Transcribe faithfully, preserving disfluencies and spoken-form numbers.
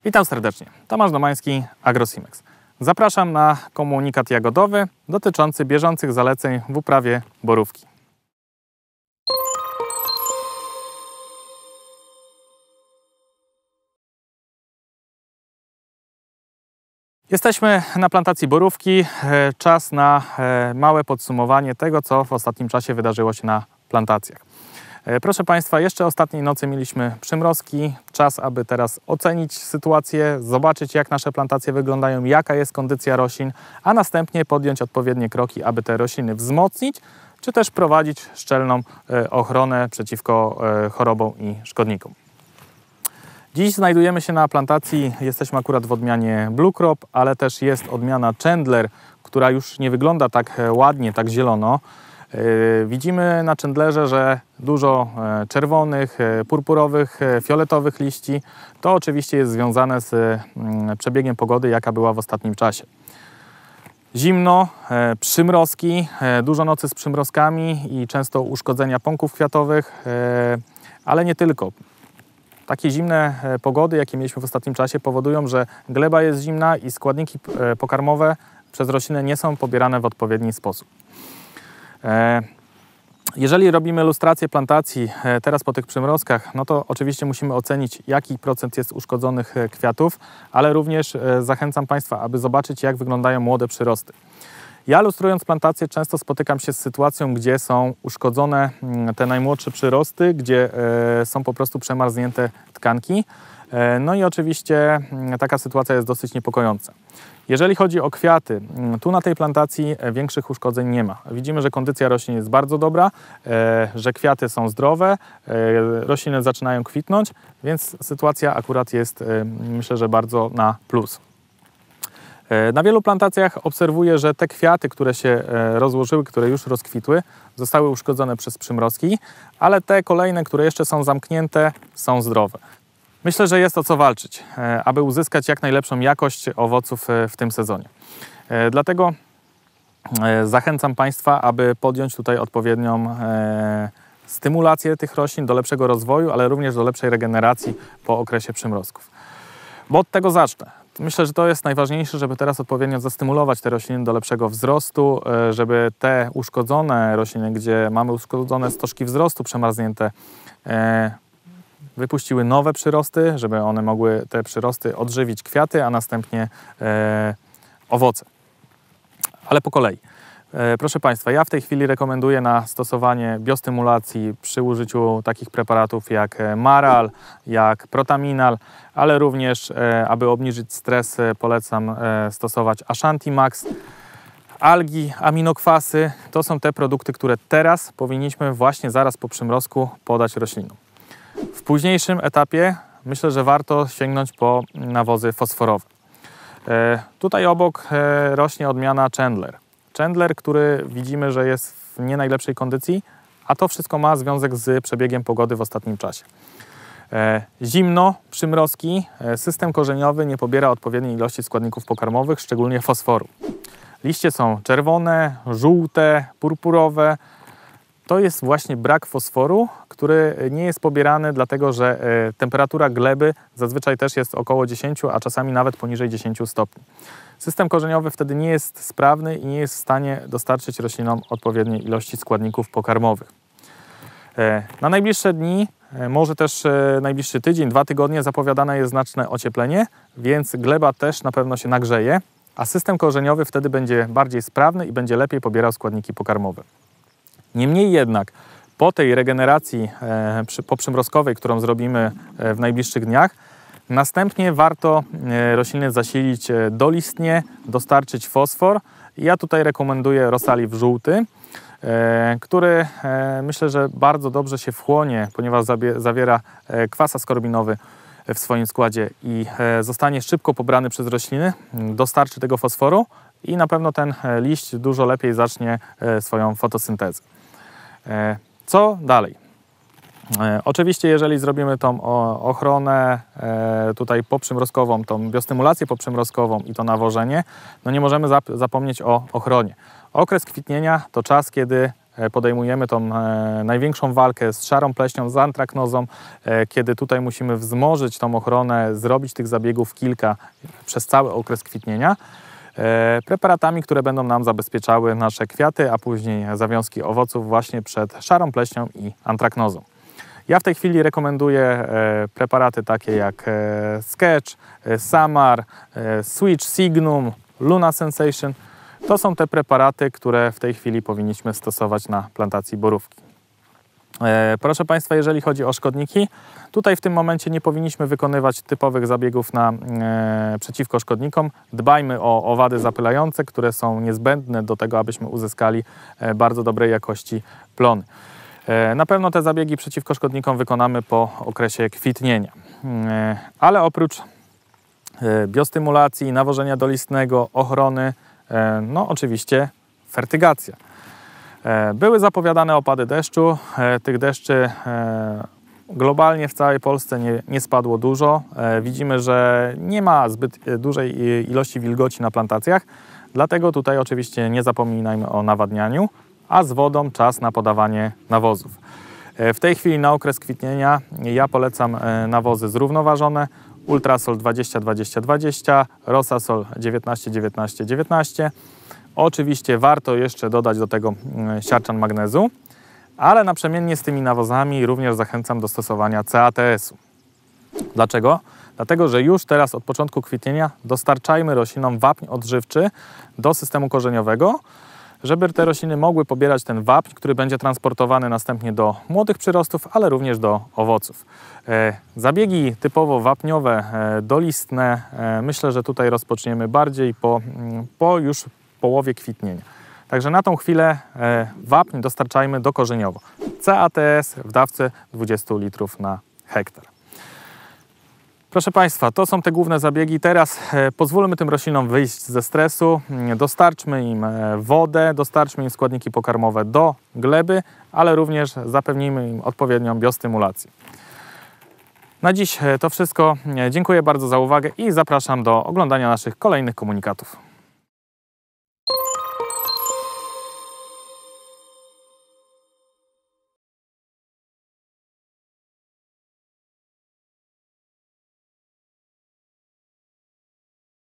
Witam serdecznie, Tomasz Domański, AgroSimex. Zapraszam na komunikat jagodowy dotyczący bieżących zaleceń w uprawie borówki. Jesteśmy na plantacji borówki. Czas na małe podsumowanie tego, co w ostatnim czasie wydarzyło się na plantacjach. Proszę Państwa, jeszcze ostatniej nocy mieliśmy przymrozki. Czas, aby teraz ocenić sytuację, zobaczyć, jak nasze plantacje wyglądają, jaka jest kondycja roślin, a następnie podjąć odpowiednie kroki, aby te rośliny wzmocnić, czy też prowadzić szczelną ochronę przeciwko chorobom i szkodnikom. Dziś znajdujemy się na plantacji, jesteśmy akurat w odmianie Blue Crop, ale też jest odmiana Chandler, która już nie wygląda tak ładnie, tak zielono. Widzimy na Chandlerze, że dużo czerwonych, purpurowych, fioletowych liści. To oczywiście jest związane z przebiegiem pogody, jaka była w ostatnim czasie. Zimno, przymrozki, dużo nocy z przymrozkami i często uszkodzenia pąków kwiatowych, ale nie tylko. Takie zimne pogody, jakie mieliśmy w ostatnim czasie, powodują, że gleba jest zimna i składniki pokarmowe przez rośliny nie są pobierane w odpowiedni sposób. Jeżeli robimy lustrację plantacji teraz po tych przymrozkach, no to oczywiście musimy ocenić, jaki procent jest uszkodzonych kwiatów, ale również zachęcam Państwa, aby zobaczyć, jak wyglądają młode przyrosty. Ja, lustrując plantację, często spotykam się z sytuacją, gdzie są uszkodzone te najmłodsze przyrosty, gdzie są po prostu przemarznięte tkanki. No i oczywiście taka sytuacja jest dosyć niepokojąca. Jeżeli chodzi o kwiaty, tu na tej plantacji większych uszkodzeń nie ma. Widzimy, że kondycja roślin jest bardzo dobra, że kwiaty są zdrowe, rośliny zaczynają kwitnąć, więc sytuacja akurat jest, myślę, że bardzo na plus. Na wielu plantacjach obserwuję, że te kwiaty, które się rozłożyły, które już rozkwitły, zostały uszkodzone przez przymrozki, ale te kolejne, które jeszcze są zamknięte, są zdrowe. Myślę, że jest o co walczyć, aby uzyskać jak najlepszą jakość owoców w tym sezonie. Dlatego zachęcam Państwa, aby podjąć tutaj odpowiednią stymulację tych roślin do lepszego rozwoju, ale również do lepszej regeneracji po okresie przymrozków. Bo od tego zacznę. Myślę, że to jest najważniejsze, żeby teraz odpowiednio zastymulować te rośliny do lepszego wzrostu, żeby te uszkodzone rośliny, gdzie mamy uszkodzone stożki wzrostu przemarznięte, wypuściły nowe przyrosty, żeby one mogły te przyrosty odżywić kwiaty, a następnie e, owoce. Ale po kolei. E, proszę Państwa, ja w tej chwili rekomenduję na stosowanie biostymulacji przy użyciu takich preparatów jak Maral, jak Protaminal, ale również, e, aby obniżyć stres, e, polecam e, stosować Ashanti Max. Algi, aminokwasy to są te produkty, które teraz powinniśmy właśnie zaraz po przymrozku podać roślinom. W późniejszym etapie myślę, że warto sięgnąć po nawozy fosforowe. E, tutaj obok e, rośnie odmiana Chandler. Chandler, który widzimy, że jest w nie najlepszej kondycji, a to wszystko ma związek z przebiegiem pogody w ostatnim czasie. E, zimno, przymrozki, e, system korzeniowy nie pobiera odpowiedniej ilości składników pokarmowych, szczególnie fosforu. Liście są czerwone, żółte, purpurowe. To jest właśnie brak fosforu, który nie jest pobierany, dlatego że e, temperatura gleby zazwyczaj też jest około dziesięciu, a czasami nawet poniżej dziesięciu stopni. System korzeniowy wtedy nie jest sprawny i nie jest w stanie dostarczyć roślinom odpowiedniej ilości składników pokarmowych. E, na najbliższe dni, e, może też e, najbliższy tydzień, dwa tygodnie zapowiadane jest znaczne ocieplenie, więc gleba też na pewno się nagrzeje, a system korzeniowy wtedy będzie bardziej sprawny i będzie lepiej pobierał składniki pokarmowe. Niemniej jednak po tej regeneracji e, przy, poprzymrozkowej, którą zrobimy e, w najbliższych dniach, następnie warto e, rośliny zasilić e, dolistnie, dostarczyć fosfor. Ja tutaj rekomenduję Rosaliv żółty, e, który e, myślę, że bardzo dobrze się wchłonie, ponieważ zabie, zawiera e, kwas askorbinowy w swoim składzie i e, zostanie szybko pobrany przez rośliny, dostarczy tego fosforu i na pewno ten e, liść dużo lepiej zacznie e, swoją fotosyntezę. Co dalej? E, oczywiście, jeżeli zrobimy tą o, ochronę e, tutaj poprzymrozkową, tą biostymulację poprzymrozkową i to nawożenie, no nie możemy zap zapomnieć o ochronie. Okres kwitnienia to czas, kiedy podejmujemy tą największą walkę z szarą pleśnią, z antraknozą, kiedy tutaj musimy wzmożyć tą ochronę, zrobić tych zabiegów kilka przez cały okres kwitnienia, preparatami, które będą nam zabezpieczały nasze kwiaty, a później zawiązki owoców właśnie przed szarą pleśnią i antraknozą. Ja w tej chwili rekomenduję preparaty takie jak Sketch, Samar, Switch, Signum, Luna Sensation. To są te preparaty, które w tej chwili powinniśmy stosować na plantacji borówki. Proszę Państwa, jeżeli chodzi o szkodniki, tutaj w tym momencie nie powinniśmy wykonywać typowych zabiegów na, e, przeciwko szkodnikom. Dbajmy o owady zapylające, które są niezbędne do tego, abyśmy uzyskali e, bardzo dobrej jakości plony. E, na pewno te zabiegi przeciwko szkodnikom wykonamy po okresie kwitnienia. E, ale oprócz e, biostymulacji, nawożenia dolistnego, ochrony, e, no oczywiście fertygacja. Były zapowiadane opady deszczu. Tych deszczy globalnie w całej Polsce nie, nie spadło dużo. Widzimy, że nie ma zbyt dużej ilości wilgoci na plantacjach, dlatego tutaj oczywiście nie zapominajmy o nawadnianiu, a z wodą czas na podawanie nawozów. W tej chwili na okres kwitnienia ja polecam nawozy zrównoważone, Ultrasol dwadzieścia dwadzieścia dwadzieścia, Rosasol dziewiętnaście dziewiętnaście dziewiętnaście. Oczywiście warto jeszcze dodać do tego siarczan magnezu, ale naprzemiennie z tymi nawozami również zachęcam do stosowania C A T S-u. Dlaczego? Dlatego, że już teraz od początku kwitnienia dostarczajmy roślinom wapń odżywczy do systemu korzeniowego, żeby te rośliny mogły pobierać ten wapń, który będzie transportowany następnie do młodych przyrostów, ale również do owoców. Zabiegi typowo wapniowe, dolistne, myślę, że tutaj rozpoczniemy bardziej po, po już połowie kwitnienia. Także na tą chwilę e, wapń dostarczajmy dokorzeniowo. C A T S w dawce dwadzieścia litrów na hektar. Proszę Państwa, to są te główne zabiegi. Teraz e, pozwólmy tym roślinom wyjść ze stresu, dostarczmy im e, wodę, dostarczmy im składniki pokarmowe do gleby, ale również zapewnijmy im odpowiednią biostymulację. Na dziś to wszystko. Dziękuję bardzo za uwagę i zapraszam do oglądania naszych kolejnych komunikatów.